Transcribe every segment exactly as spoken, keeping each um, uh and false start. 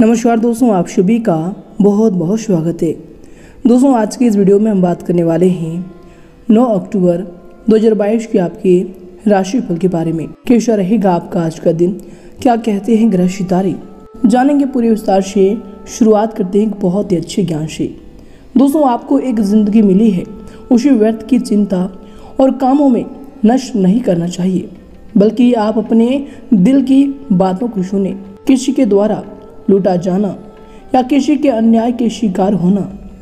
नमस्कार दोस्तों, आप सभी का बहुत बहुत स्वागत है। दोस्तों, आज की इस वीडियो में हम बात करने वाले हैं नौ अक्टूबर दो हज़ार बाईस के आपके राशिफल के बारे में। कैसा रहेगा आपका आज का दिन, क्या कहते हैं ग्रह सितारे, जानेंगे पूरे विस्तार से। शुरुआत करते हैं एक बहुत ही अच्छे ज्ञान से। दोस्तों, आपको एक जिंदगी मिली है, उसे व्यर्थ की चिंता और कामों में नष्ट नहीं करना चाहिए, बल्कि आप अपने दिल की बातों को सुने। किसी के द्वारा लूटा जाना या किसी के अन्याय के शिकार होना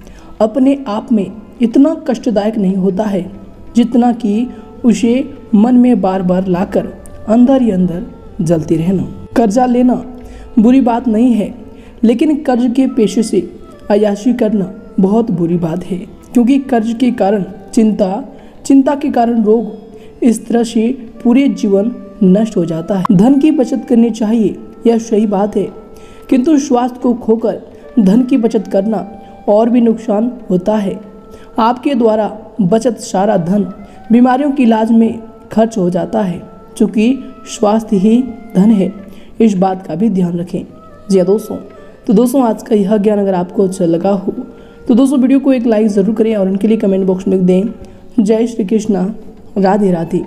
अपने आप में इतना कष्टदायक नहीं होता है जितना कि उसे मन में बार बार लाकर अंदर ही अंदर जलती रहना। कर्जा लेना बुरी बात नहीं है, लेकिन कर्ज के पेशे से अय्याशी करना बहुत बुरी बात है, क्योंकि कर्ज के कारण चिंता, चिंता के कारण रोग, इस तरह से पूरे जीवन नष्ट हो जाता है। धन की बचत करनी चाहिए, यह सही बात है, किंतु स्वास्थ्य को खोकर धन की बचत करना और भी नुकसान होता है। आपके द्वारा बचत सारा धन बीमारियों के इलाज में खर्च हो जाता है, क्योंकि स्वास्थ्य ही धन है। इस बात का भी ध्यान रखें। जी हाँ दोस्तों, तो दोस्तों आज का यह ज्ञान अगर आपको अच्छा लगा हो तो दोस्तों वीडियो को एक लाइक ज़रूर करें और उनके लिए कमेंट बॉक्स में लिख दें जय श्री कृष्णा, राधे राधे।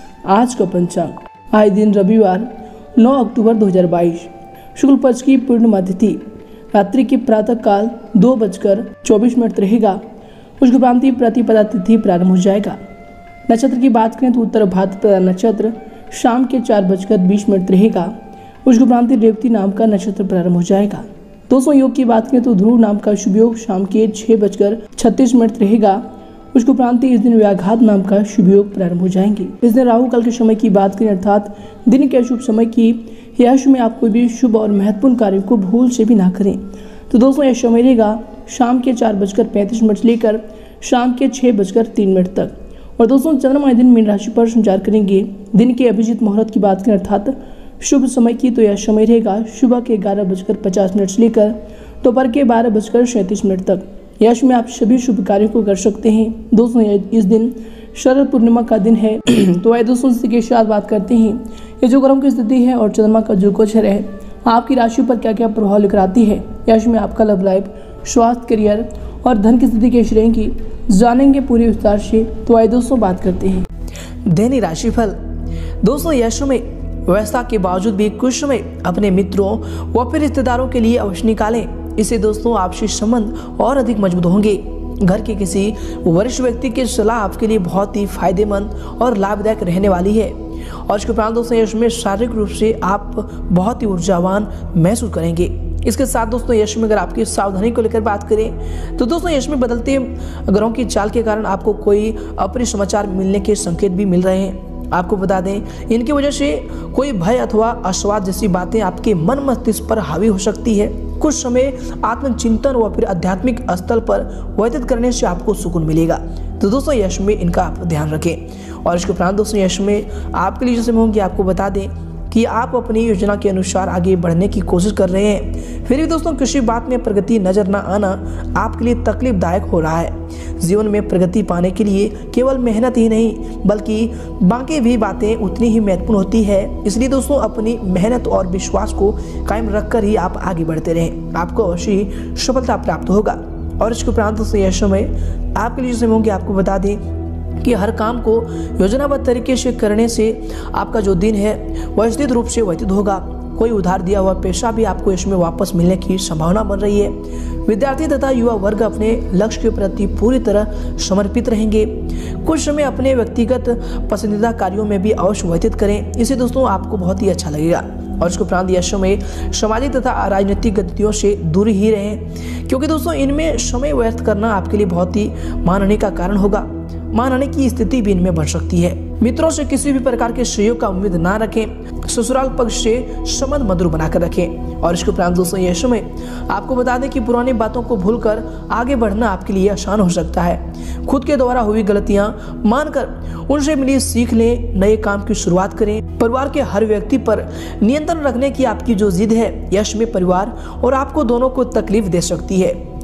आज का पंचांग, आए दिन रविवार नौ अक्टूबर दो हज़ार बाईस, शुक्ल पक्ष की पूर्णिमा तिथि रात्रि की प्रातः काल दो बजकर चौबीस मिनट रहेगा। उसके उपरांत प्रतिपदा तिथि प्रारंभ हो जाएगा। नक्षत्र की बात करें तो उत्तर भाद्रपदा नक्षत्र शाम के चार बजकर बीस मिनट रहेगा। उसके उपरांत रेवती नाम का नक्षत्र प्रारंभ हो जाएगा। दोस्तों, योग की बात करें तो ध्रुव नाम का शुभ योग शाम के छह बजकर छत्तीस मिनट रहेगा। उसके उपरांत इस दिन व्याघात नाम का शुभ योग प्रारंभ हो जाएंगे। इस दिन राहु काल के समय की बात करें अर्थात दिन के शुभ समय की यश में आप कोई भी शुभ और महत्वपूर्ण कार्य को भूल से भी ना करें। तो दोस्तों यह समय रहेगा शाम के चार बजकर पैंतीस मिनट से लेकर शाम के छः बजकर तीन मिनट तक। और दोस्तों चंद्रमा दिन मीन राशि पर संचार करेंगे। दिन के अभिजीत मुहूर्त की बात करें अर्थात शुभ समय की तो यह समय रहेगा सुबह के ग्यारह बजकर पचास मिनट से लेकर दोपहर के बारह बजकर सैंतीस मिनट तक। यश में आप सभी शुभ कार्यों को कर सकते हैं। दोस्तों इस दिन शरद पूर्णिमा का दिन है। तो आइए दोस्तों इसी के साथ बात करते हैं ये जो ग्रहों की स्थिति है और चंद्रमा का जो गोचर है आपकी राशि पर क्या क्या प्रभाव लेकर आती है। यश में आपका लव लाइफ, स्वास्थ्य, करियर और धन की स्थिति कैसी रहेगी, जानेंगे पूरे विस्तार से। तो आइए दोस्तों बात करते हैं दैनिक राशिफल। दोस्तों यश में व्यवस्था के बावजूद भी कुछ समय अपने मित्रों व फिर रिश्तेदारों के लिए अवश्य निकालें। इससे दोस्तों आपसी संबंध और अधिक मजबूत होंगे। घर के किसी वरिष्ठ व्यक्ति की सलाह आपके लिए बहुत ही फायदेमंद और लाभदायक रहने वाली है। और इसके उपरांत दोस्तों यश में शारीरिक रूप से आप बहुत ही ऊर्जावान महसूस करेंगे। इसके साथ दोस्तों यश में अगर आपकी सावधानी को लेकर बात करें तो दोस्तों यश में बदलते ग्रहों की चाल के कारण आपको कोई अप्रिय समाचार मिलने के संकेत भी मिल रहे हैं। आपको बता दें इनकी वजह से कोई भय अथवा अस्वाद जैसी बातें आपके मन मस्तिष्क पर हावी हो सकती है। कुछ समय आत्मचिंतन व फिर आध्यात्मिक स्थल पर व्यतीत करने से आपको सुकून मिलेगा। तो दोस्तों यश में इनका आप ध्यान रखें। और इसके उपरांत दोस्तों यश में आपके लिए जैसे होंगे आपको बता दें कि आप अपनी योजना के अनुसार आगे बढ़ने की कोशिश कर रहे हैं, फिर भी दोस्तों किसी बात में प्रगति नजर न आना आपके लिए तकलीफदायक हो रहा है। जीवन में प्रगति पाने के लिए केवल मेहनत ही नहीं बल्कि बाकी भी बातें उतनी ही महत्वपूर्ण होती है। इसलिए दोस्तों अपनी मेहनत और विश्वास को कायम रखकर ही आप आगे बढ़ते रहें, आपको अवश्य सफलता प्राप्त होगा। और इसके उपरांत दोस्तों यह समय आपके लिए जैसे होंगे आपको बता दें कि हर काम को योजनाबद्ध तरीके से करने से आपका जो दिन है वह स्थित रूप से व्यतीत होगा। कोई उधार दिया हुआ पैसा भी आपको इसमें वापस मिलने की संभावना बन रही है। विद्यार्थी तथा युवा वर्ग अपने लक्ष्य के प्रति पूरी तरह समर्पित रहेंगे। कुछ समय अपने व्यक्तिगत पसंदीदा कार्यों में भी अवश्य व्यतीत करें, इससे दोस्तों आपको बहुत ही अच्छा लगेगा। और इसके उपरांत यह समय सामाजिक तथा राजनीतिक गतिविधियों से दूर ही रहें, क्योंकि दोस्तों इनमें समय व्यर्थ करना आपके लिए बहुत ही मानहानि का कारण होगा। मानहानि की स्थिति भी इनमें बढ़ सकती है। मित्रों से किसी भी प्रकार के सहयोग का उम्मीद ना रखें। ससुराल पक्ष से संबंध मधुर बनाकर रखें। और इसके उपरांत दोस्तों यह समय आपको बता दें कि पुरानी बातों को भूलकर आगे बढ़ना आपके लिए आसान हो सकता है। खुद के द्वारा हुई गलतियां मानकर उनसे मिली सीख लें, नए काम की शुरुआत करें। परिवार के हर व्यक्ति पर नियंत्रण रखने की आपकी जो जिद है यश में परिवार और आपको दोनों को तकलीफ दे सकती है।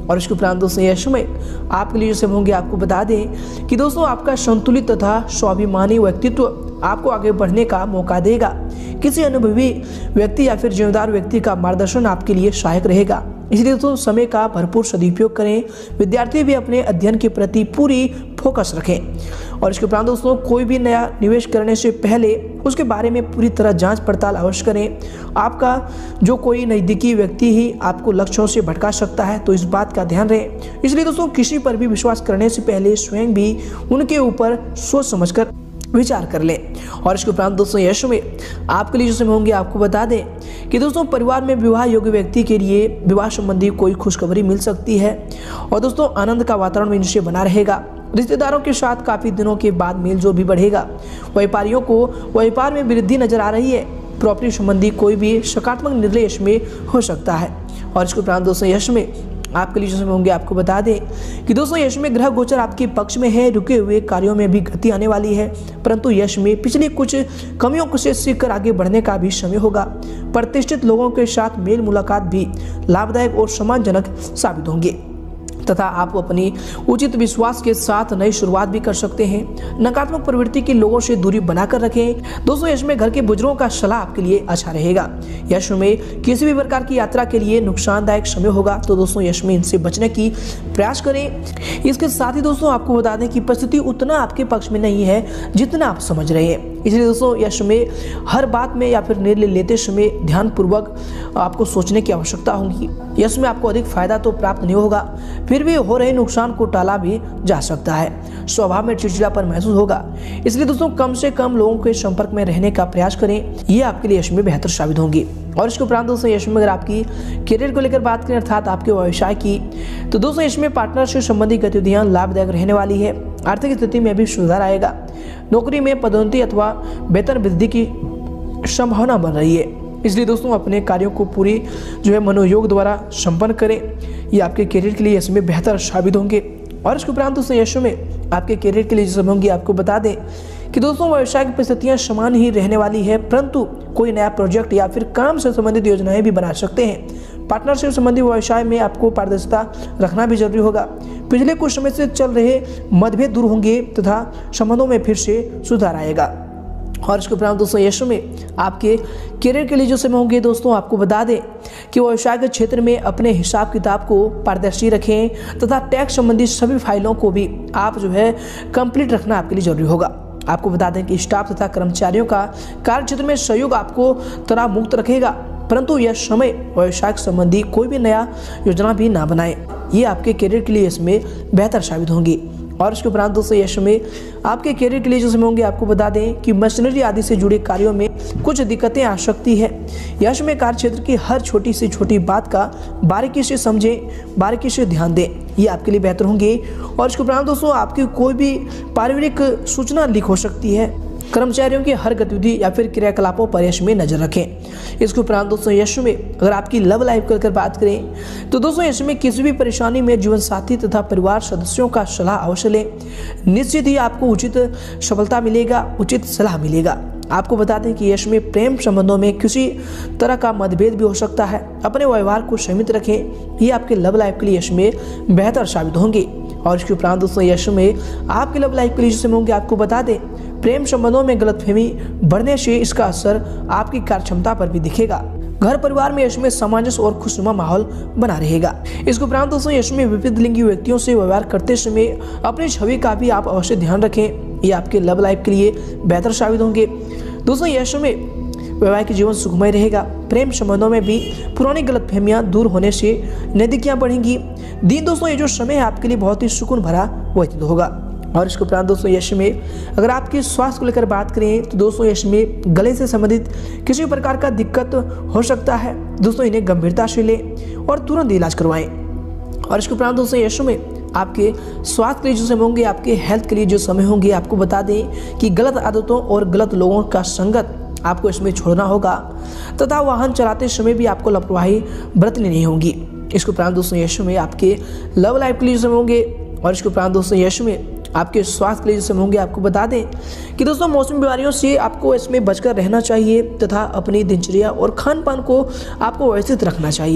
और इसके उपरांत दोस्तों यश में आपके लिए जो समय होंगे आपको बता दें कि दोस्तों आपका संतुलित तथा स्वाभिमानी व्यक्तित्व आपको आगे बढ़ने का मौका देगा। किसी अनुभवी व्यक्ति या फिर जिम्मेदार व्यक्ति का मार्गदर्शन आपके लिए सहायक रहेगा, इसलिए दोस्तों समय का भरपूर सदुपयोग करें। विद्यार्थी भी अपने अध्ययन के प्रति पूरी फोकस रखें। और इसके उपरांत दोस्तों कोई भी नया निवेश करने से पहले उसके बारे में पूरी तरह जांच पड़ताल अवश्य करें। आपका जो कोई नज़दीकी व्यक्ति ही आपको लक्ष्यों से भटका सकता है, तो इस बात का ध्यान रहे। इसलिए दोस्तों किसी पर भी विश्वास करने से पहले स्वयं भी उनके ऊपर सोच समझकर विचार कर लें। और इसके उपरांत दोस्तों यश में आपके लिए जो समय होंगे आपको बता दें कि दोस्तों परिवार में विवाह योग्य व्यक्ति के लिए विवाह संबंधी कोई खुशखबरी मिल सकती है और दोस्तों आनंद का वातावरण इनसे बना रहेगा। रिश्तेदारों के साथ काफ़ी दिनों के बाद मेलजोल भी बढ़ेगा। व्यापारियों को व्यापार में वृद्धि नजर आ रही है। प्रॉपर्टी संबंधी कोई भी सकारात्मक निर्णय यश में हो सकता है। और इसके उपरांत दोस्तों यश में आपके लिए जो समय होंगे आपको बता दें कि दोस्तों यश में ग्रह गोचर आपके पक्ष में है। रुके हुए कार्यों में भी गति आने वाली है, परंतु यश में पिछली कुछ कमियों को से सीखकर आगे बढ़ने का भी समय होगा। प्रतिष्ठित लोगों के साथ मेल मुलाकात भी लाभदायक और सम्मानजनक साबित होंगे तथा आप अपनी उचित विश्वास के साथ नई शुरुआत भी कर सकते हैं। नकारात्मक प्रवृत्ति के लोगों से दूरी बनाकर रखें। दोस्तों यश में घर के बुजुर्गों का सलाह आपके लिए अच्छा रहेगा। यश में किसी भी प्रकार की यात्रा के लिए नुकसानदायक समय होगा, तो दोस्तों यश में इनसे बचने की प्रयास करें। इसके साथ ही दोस्तों आपको बता दें कि परिस्थिति उतना आपके पक्ष में नहीं है जितना आप समझ रहे हैं। इसलिए दोस्तों यश में हर बात में या फिर निर्णय लेते समय ध्यानपूर्वक आपको सोचने की आवश्यकता होगी। यश में आपको अधिक फायदा तो प्राप्त नहीं होगा, फिर भी हो रहे नुकसान को टाला भी जा सकता है। स्वभाव में चिड़चिड़ापन महसूस होगा, इसलिए दोस्तों कम से कम लोगों के संपर्क में रहने का प्रयास करें। ये आपके लिए यश में बेहतर साबित होंगी। और इसके उपरांत दोस्तों यश में अगर आपकी करियर को लेकर बात करें अर्थात आपके व्यवसाय की, तो दोस्तों यश में पार्टनरशिप संबंधी गतिविधियां लाभदायक रहने वाली है। आर्थिक स्थिति में भी सुधार आएगा। नौकरी में पदोन्नति अथवा वेतन वृद्धि की संभावना बन रही है, इसलिए दोस्तों अपने कार्यों को पूरी जो है मनोयोग द्वारा संपन्न करें। ये आपके करियर के लिए यश में बेहतर साबित होंगे। और इसके उपरांत दोस्तों यश में आपके करियर के लिए जो समय होंगी आपको बता दें कि दोस्तों व्यवसाय की परिस्थितियां समान ही रहने वाली है, परंतु कोई नया प्रोजेक्ट या फिर काम से संबंधित योजनाएं भी बना सकते हैं। पार्टनरशिप संबंधी व्यवसाय में आपको पारदर्शिता रखना भी जरूरी होगा। पिछले कुछ समय से चल रहे मतभेद दूर होंगे तथा संबंधों में फिर से सुधार आएगा। और इसके उपरांत दोस्तों यश में आपके करियर के लिए जो समय होंगे दोस्तों आपको बता दें कि व्यवसाय के क्षेत्र में अपने हिसाब किताब को पारदर्शी रखें तथा टैक्स संबंधी सभी फाइलों को भी आप जो है कंप्लीट रखना आपके लिए जरूरी होगा। आपको बता दें कि स्टाफ तथा कर्मचारियों का कार्य क्षेत्र में सहयोग आपको तनाव मुक्त रखेगा, परंतु यह समय व्यवसाय संबंधी कोई भी नया योजना भी ना बनाए। ये आपके करियर के लिए इसमें बेहतर साबित होंगी। और इसके उपरांत दोस्तों यश में आपके करियर के लिए जो समय होंगे आपको बता दें कि मशीनरी आदि से जुड़े कार्यों में कुछ दिक्कतें आ सकती है। यश में कार्य क्षेत्र की हर छोटी से छोटी बात का बारीकी से समझें, बारीकी से ध्यान दें, ये आपके लिए बेहतर होंगे। और इसके उपरांत दोस्तों आपकी कोई भी पारिवारिक सूचना लीक हो सकती है। कर्मचारियों की हर गतिविधि या फिर क्रियाकलापों पर यश में नजर रखें। इसके उपरांत दोस्तों यश में अगर आपकी लव लाइफ को लेकर बात करें तो दोस्तों यश में किसी भी परेशानी में जीवन साथी तथा परिवार सदस्यों का सलाह अवश्य लें। निश्चित ही आपको उचित सफलता मिलेगा, उचित सलाह मिलेगा। आपको बता दें कि यश में प्रेम संबंधों में किसी तरह का मतभेद भी हो सकता है। अपने व्यवहार को संयमित रखें, ये आपके लव लाइफ के लिए यश में बेहतर साबित होंगे। और इसके उपरांत दोस्तों यश में आपके लव लाइफ के लिए जो समय होंगे आपको बता दें प्रेम संबंधों में गलतफहमी बढ़ने से इसका असर आपकी कार्य क्षमता पर भी दिखेगा। घर परिवार में यश में सामंजस्य और खुशनुमा माहौल बना रहेगा। इसके उपरांत दोस्तों यश में विविध लिंगी व्यक्तियों से व्यवहार करते समय अपनी छवि का भी आप अवश्य ध्यान रखें, ये आपके लव लाइफ के लिए बेहतर साबित होंगे। दोस्तों यश में वैवाहिक जीवन सुखमय रहेगा। प्रेम संबंधों में भी पुरानी गलतफहमियां दूर होने से नजदीकियां बढ़ेंगी। दिन दोस्तों ये जो समय है आपके लिए बहुत ही सुकून भरा व्यतीत होगा। और इसके उपरांत दोस्तों यश में अगर आपके स्वास्थ्य को लेकर बात करें तो दोस्तों यश में गले से संबंधित किसी प्रकार का दिक्कत हो सकता है। दोस्तों इन्हें गंभीरता से लें और तुरंत इलाज करवाएं। और इसके उपरांत दोस्तों यश में आपके स्वास्थ्य के लिए जो समय होंगे, आपके हेल्थ के लिए जो समय होंगे, आपको बता दें कि गलत आदतों और गलत लोगों का संगत आपको इसमें छोड़ना होगा तथा वाहन चलाते समय भी आपको लापरवाही बरतनी नहीं होगी। इसके उपरांत दोस्तों यश में आपके लव लाइफ के लिए जो समय होंगे और इसके उपरांत दोस्तों यश में आपके स्वास्थ्य के लिए जो समय होंगे, आपको बता दें कि दोस्तों मौसमी बीमारियों से आपको इसमें बचकर रहना चाहिए तथा अपनी दिनचर्या और खान पान को आपको व्यवस्थित रखना चाहिए।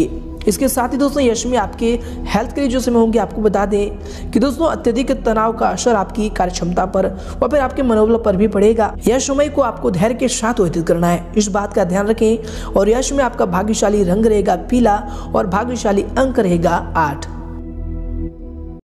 इसके साथ ही दोस्तों यश में आपके हेल्थ के लिए जो समय होंगे आपको बता दें कि दोस्तों अत्यधिक तनाव का असर आपकी कार्यक्षमता पर व फिर आपके मनोबल पर भी पड़ेगा। यह समय को आपको धैर्य के साथ व्यतीत करना है, इस बात का ध्यान रखें। और यश में आपका भाग्यशाली रंग रहेगा पीला और भाग्यशाली अंक रहेगा आठ।